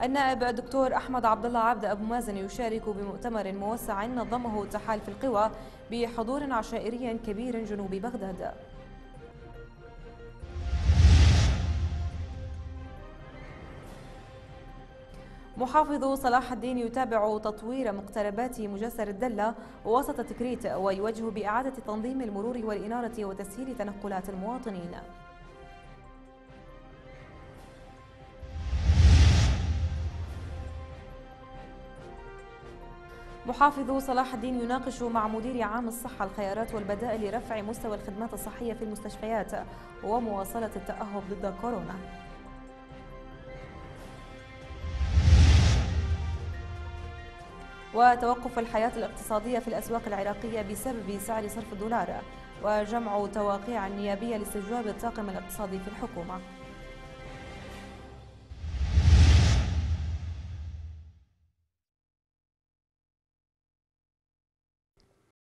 النائب الدكتور أحمد عبد الله عبد أبو مازن يشارك بمؤتمر موسع نظمه تحالف القوى بحضور عشائري كبير جنوب بغداد. محافظ صلاح الدين يتابع تطوير مقتربات مجسر الدلة وسط تكريت ويوجه بإعادة تنظيم المرور والإنارة وتسهيل تنقلات المواطنين. محافظ صلاح الدين يناقش مع مدير عام الصحة الخيارات والبدائل لرفع مستوى الخدمات الصحية في المستشفيات ومواصلة التأهب ضد كورونا. وتوقف الحياة الاقتصادية في الأسواق العراقية بسبب سعر صرف الدولار، وجمع تواقيع نيابية لاستجواب الطاقم الاقتصادي في الحكومة.